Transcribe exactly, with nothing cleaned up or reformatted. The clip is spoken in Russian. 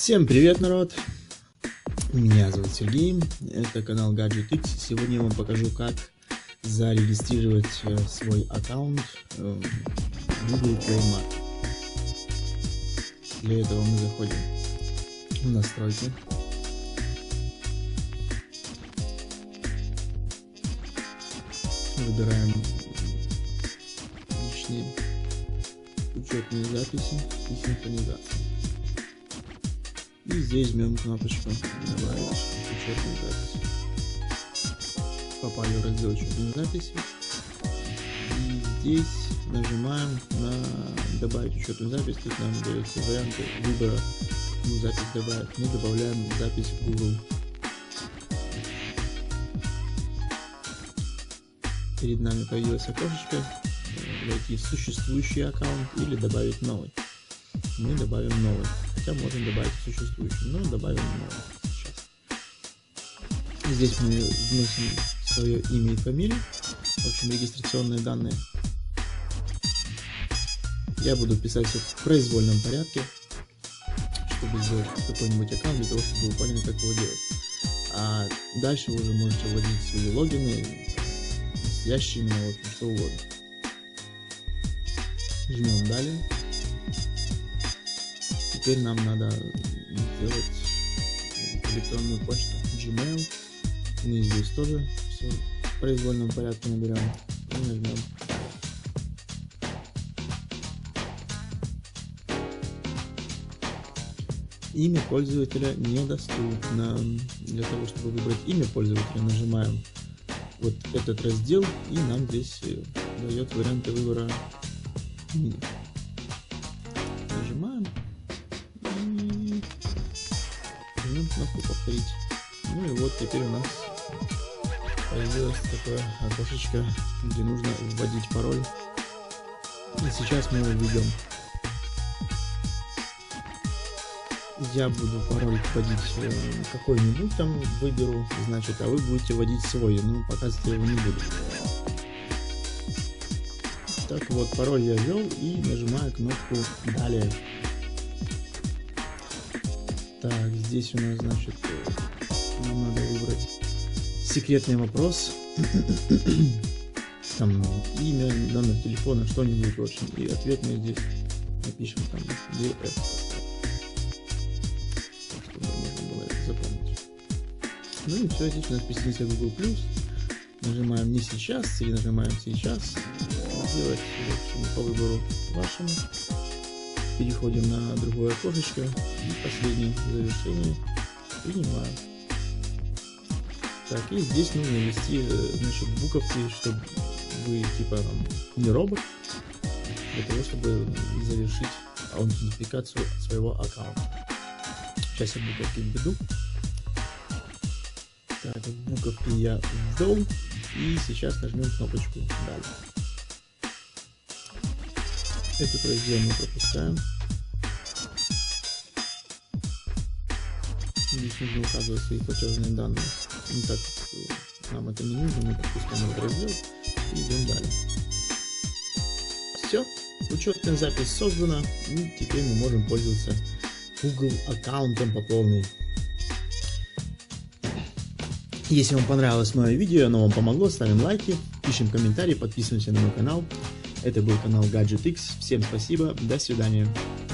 Всем привет, народ! Меня зовут Сергей, это канал GadgetX. Сегодня я вам покажу, как зарегистрировать свой аккаунт в Google Play Market. Для этого мы заходим в настройки. Выбираем личные учетные записи и синхронизацию. И здесь жмем кнопочку «Добавить учетную запись». Попали в раздел «Учетные записи». И здесь нажимаем на «Добавить учетную запись». Тут нам даются варианты выбора, какую запись добавить. Мы добавляем запись в Google. Перед нами появилось окошечко «Войти в существующий аккаунт» или «Добавить новый». Мы добавим новый, хотя можем добавить существующий, но добавим новый сейчас. Здесь мы вносим свое имя и фамилию, в общем, регистрационные данные. Я буду писать все в произвольном порядке, чтобы сделать какой-нибудь аккаунт, для того, чтобы вы поняли, как его делать. А дальше вы уже можете вводить свои логины, настоящие имена, в общем, что угодно. Жмем далее. Теперь нам надо сделать электронную почту Gmail. Мы здесь тоже все в произвольном порядке наберем и нажмем. Имя пользователя недоступно. Для того, чтобы выбрать имя пользователя, нажимаем вот этот раздел, и нам здесь дает варианты выбора имени. Нажимаем. Жмем кнопку «Повторить». Ну и вот теперь у нас появилось такое окошечко, где нужно вводить пароль. И сейчас мы его введем. Я буду пароль вводить какой-нибудь там, выберу, значит, а вы будете вводить свой, но показывать я его не буду. Так вот, пароль я ввел и нажимаю кнопку «Далее». Так, здесь у нас, значит, нам надо выбрать секретный вопрос, там имя, номер телефона, что-нибудь, в общем, и ответ мы здесь напишем там ди эс, чтобы можно было это запомнить. Ну и все, здесь у нас присоединиться к Google+, нажимаем «Не сейчас» или нажимаем «Сейчас», сделать, в общем, по выбору вашему. Переходим на другое окошечко и последнее завершение принимаю. Так, и здесь нужно ввести, значит, буковки, чтобы вы типа не робот, для того, чтобы завершить аутентификацию своего аккаунта. Сейчас я буковки введу. Так, буковки я ввел, и сейчас нажмем кнопочку «Далее». Этот раздел мы пропускаем. Здесь нужно указывать свои платежные данные. Ну, так нам это не нужно, мы пропускаем этот раздел и идем далее. Все, учетная запись создана, и теперь мы можем пользоваться Google аккаунтом по полной. Если вам понравилось мое видео, оно вам помогло, ставим лайки, пишем комментарии, подписываемся на мой канал. Это был канал GadgetX. Всем спасибо. До свидания.